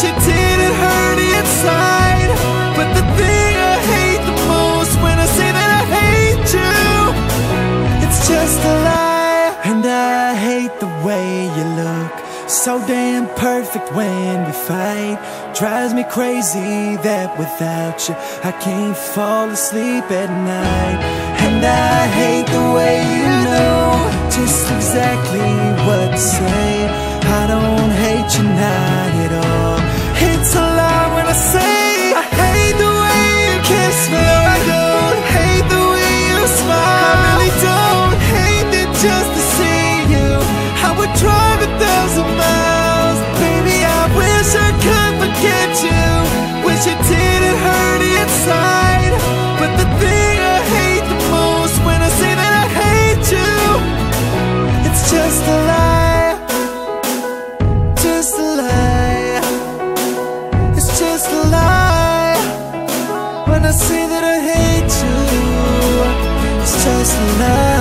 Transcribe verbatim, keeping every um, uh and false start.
wish it didn't hurt inside. But the thing I hate the most, when I say that I hate you, it's just a lie. And I hate the way you look, so damn perfect when we fight. Drives me crazy that without you I can't fall asleep at night. And I hate the way you know just exactly what to say. I don't hate you, not at all. It's a lie when I say I hate the way you kiss me. I don't hate the way you smile. I really don't hate it just to see you. I would drive a thousand miles. Baby, I wish I could forget you. Wish it didn't hurt inside. But the thing I hate the most, when I say that I hate you, it's just a lie. Just a lie. It's just a lie. When I say that I hate you, it's just a lie.